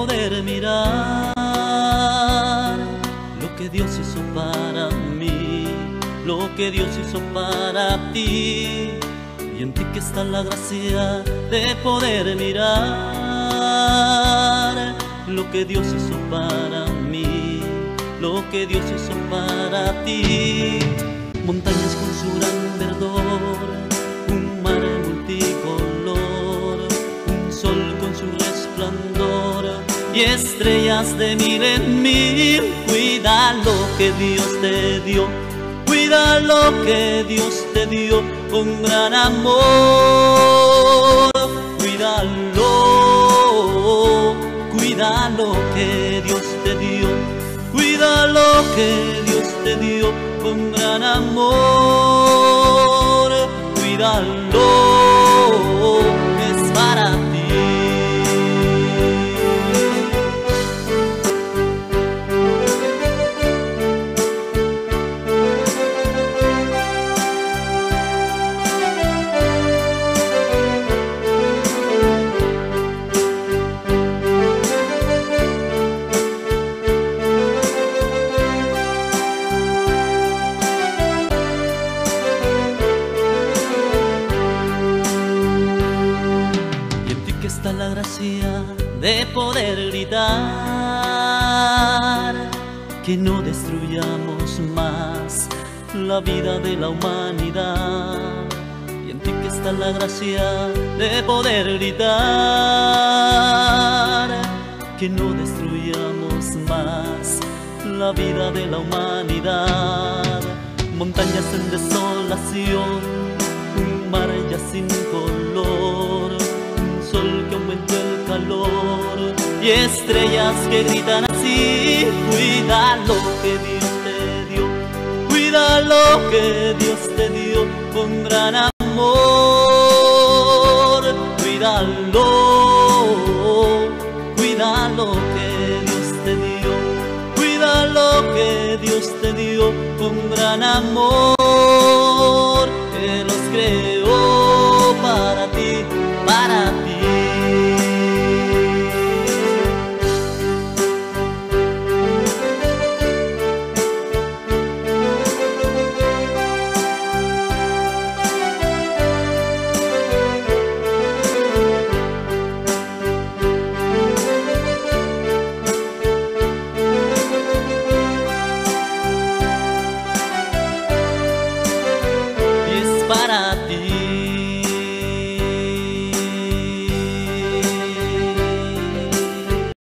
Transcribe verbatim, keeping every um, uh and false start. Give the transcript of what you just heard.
poder mirar lo que Dios hizo para mí, lo que Dios hizo para ti, y en ti que está la gracia de poder mirar lo que Dios hizo para mí, lo que Dios hizo para ti. Montañas con su gran verdor, un mar multicolor, un sol con su resplandor y estrellas de mil en mil. Cuida lo que Dios te dio, cuida lo que Dios te dio con gran amor. Cuídalo, cuida lo que Dios te dio, cuida lo que Dios te dio con gran amor. Cuídalo, es para ti. Está la gracia de poder gritar que no destruyamos más la vida de la humanidad. Y en ti que está la gracia de poder gritar que no destruyamos más la vida de la humanidad. Montañas en desolación, un mar ya sin color, sol que aumentó el calor y estrellas que gritan así. Cuida lo que Dios te dio, cuida lo que Dios te dio con gran amor. Cuídalo, cuida lo que Dios te dio, cuida lo que Dios te dio con gran amor. Que los creó para ti, para ti.